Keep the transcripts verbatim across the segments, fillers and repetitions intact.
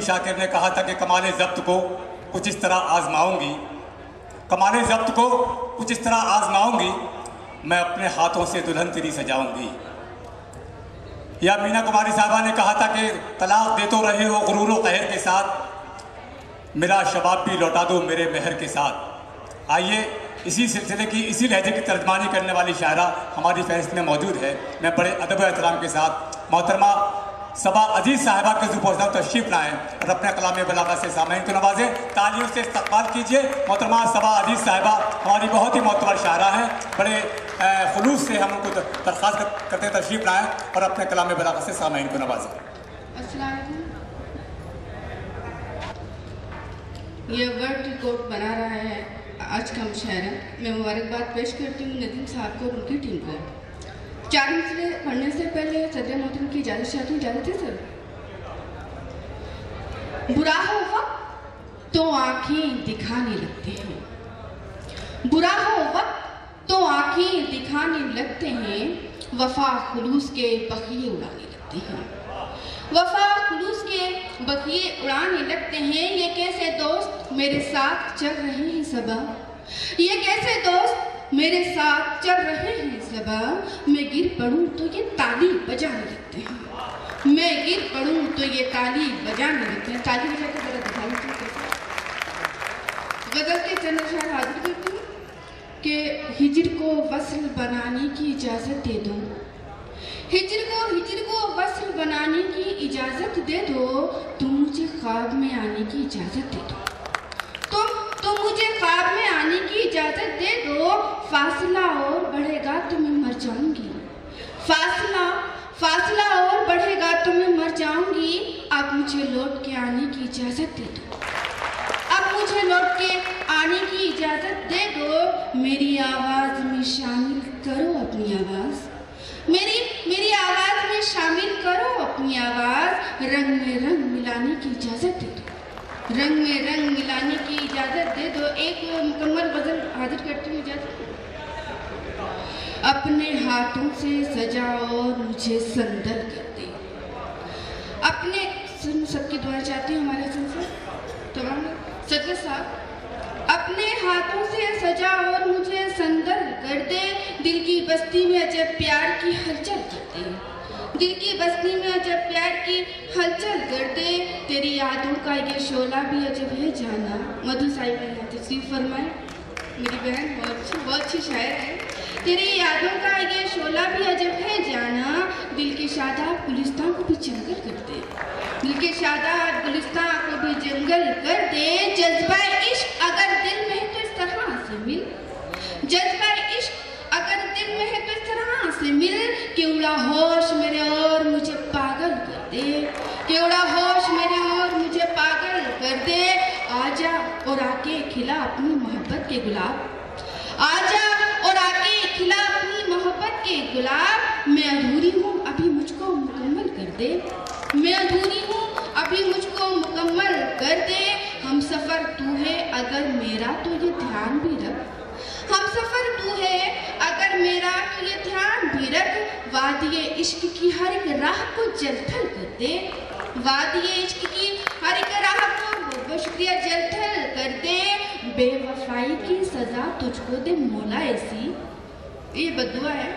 शाकिर ने कहा था कि कमाले ज़ब्त को कुछ इस तरह आजमाऊंगी, कमाले ज़ब्त को कुछ इस तरह आजमाऊंगी, मैं अपने हाथों से दुल्हन तेरी सजाऊंगी। या मीना कुमारी साहबा ने कहा था कि तलाक दे तो रहे हो गुरूर व कहर के साथ, मेरा शबाब भी लौटा दो मेरे मेहर के साथ। आइए इसी सिलसिले की, इसी लहजे की तर्जमानी करने वाली शायरा हमारी फहरिस्त में मौजूद है। मैं बड़े अदब एहतराम के साथ मोहतरमा सबा अजीज साहिबा के ज़ू पहुँचना तशरीफ़ लाएँ और अपने कलाम बलागा से सामईन को नवाजें। तालियों से इस्तक़बाल कीजिए। मोहतरमा सबा अजीज साहिबा हमारी बहुत ही मोतबर शायरा हैं, बड़े खुलूस से हम उनको दरख्वास्त करते तशरीफ़ लाएँ और अपने कलाम बलागा से सामईन को नवाजें। ये वर्ल्ड रिकॉर्ड बना रहा है आज का मुशायरा। मैं मुबारकबाद पेश करती हूँ नदीम साहब को और उनकी टीम को। चार मिसरे पढ़ने से पहले सदर मोहतरम की इजाज़त चाहती हूँ। इजाज़त है सर? बुरा हो वक्त तो आँखें दिखाने लगते हैं, बुरा हो वक्त तो आँखें दिखाने लगते हैं, वफा खुलूस के बखिए उड़ाने लगते हैं, वफा खुलूस के बखिए उड़ाने लगते हैं। ये कैसे दोस्त मेरे साथ चल रहे हैं सबा, ये कैसे दोस्त मेरे साथ चल रहे हैं सबा, मैं गिर पड़ूं तो ये ताली बजाने लगते हैं, मैं गिर पड़ूं तो ये ताली बजाने लगते हैं। ताली बजा के जरा दिखाई दीजिए। गजल के चंद अशआर हाजिर करती हूँ कि हिजर को वस्ल बनाने की इजाज़त दे दो, हिजर को हिजर को वस्ल बनाने की इजाज़त दे दो, तुम मुझे ख्वाब में आने की इजाज़त दे दो, तुम तुम मुझे ख्वाब में आने की इजाज़त दे दो, फासला और बढ़ेगा तो मैं मर जाऊंगी, फासला फासला और बढ़ेगा तो मैं मर जाऊंगी, अब मुझे लौट के आने की इजाज़त दे दो, अब मुझे लौट के आने की इजाज़त दे दो, मेरी आवाज़ में शामिल करो अपनी आवाज़, मेरी मेरी आवाज़ में शामिल करो अपनी आवाज़, रंग में रंग मिलाने की इजाज़त दे दो, रंग में रंग मिलाने की इजाज़त दे दो। एक मुकम्मल गज़ल हाजिर करती हूँ। इजाज़त अपने हाथों से सजाओ मुझे संदल कर दे, अपने सबकी दुआ चाहती हूँ हमारे संसद तमाम सदर साहब, अपने हाथों से सजा और मुझे संदल कर दे, दिल की बस्ती में अजब प्यार की हलचल कर दे, दिल की बस्ती में अजब प्यार की हलचल कर दे, तेरी यादों का ये शोला भी अजब है जाना। मधु साहिब तशरीफ फरमाए, मेरी बहन बहुत अच्छी बहुत अच्छी शायर है। तेरी यादों का ये शोला भी अजब है जाना, दिल के शादाब गुलिस्तान को भी जंगल कर दे, दिल के शादाब गुलिस्तान को भी जंगल कर दे, जज्बा इश्क अगर दिल में है तो इस तरह से मिल, जज्बा इश्क अगर दिल में है तो इस तरह से मिल, कि उड़ा होश मेरे और मुझे पागल कर दे, कि उड़ा होश मेरे और मुझे पागल कर दे, आजा और आके खिला अपनी मोहब्बत के गुलाब, आजा और आके खिला अपनी मोहब्बत के गुलाब, मैं अधूरी हूँ अभी मुझको मुकम्मल कर दे, मैं अधूरी हूँ अभी मुझको मुकम्मल कर दे, हम सफ़र तू है अगर मेरा तो ये ध्यान भी रख, हम सफ़र तू है अगर मेरा तो ये ध्यान भी रख, वादिये इश्क की हर एक राह को जलथल कर दे, वादिये इश्क की हर एक राह को वो शुक्रिया जलथल कर दे, बेवफाई की सजा तुझको दे मौला ऐसी, ये बद्दुआ है,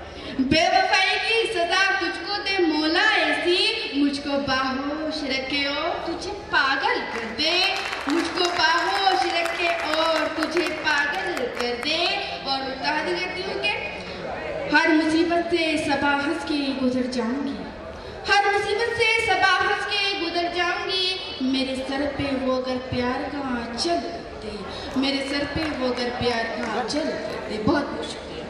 बेवफाई की सजा तुझको दे मौला ऐसी, मुझको बाहोश रखे और तुझे पागल कर दे, मुझको बाहोश रखे और तुझे पागल कर दे। और कहा देती हूँ कि हर मुसीबत से सबा हंस के गुजर जाऊंगी, हर मुसीबत से सबा हंस के गुजर जाऊंगी, मेरे सर पे वो अगर प्यार का आंचल कर दे, मेरे सर पे वो अगर प्यार का आंचल कर दे। बहुत बहुत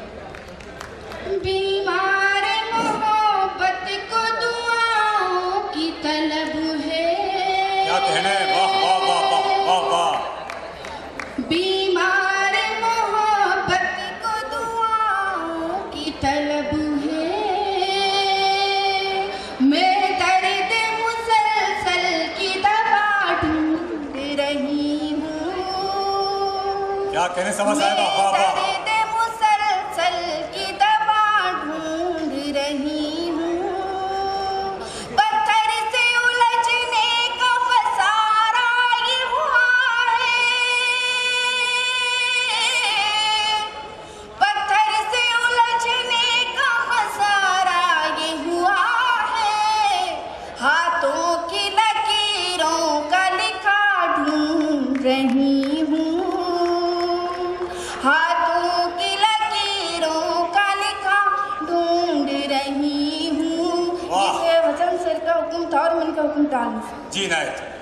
शुक्रिया। बीमार मोहब्बत को दुआओं की तलब है, क्या कहना है, वाह वाह वाह वाह वाह वाह। बीमार मोहब्बत को दुआओं की तलब है, मैं दर्द मुसलसल की दवा ढूंढ रही हूँ, क्या कहने समझ आया, वाह वाह वाह। पत्थर से उलझने का फसा रही हूँ, हाथों की लकीरों का लिखा ढूंढ रही हूँ। वाह। ये वचन सर का हुक्म था और मन का हुक्म था। जी नायक।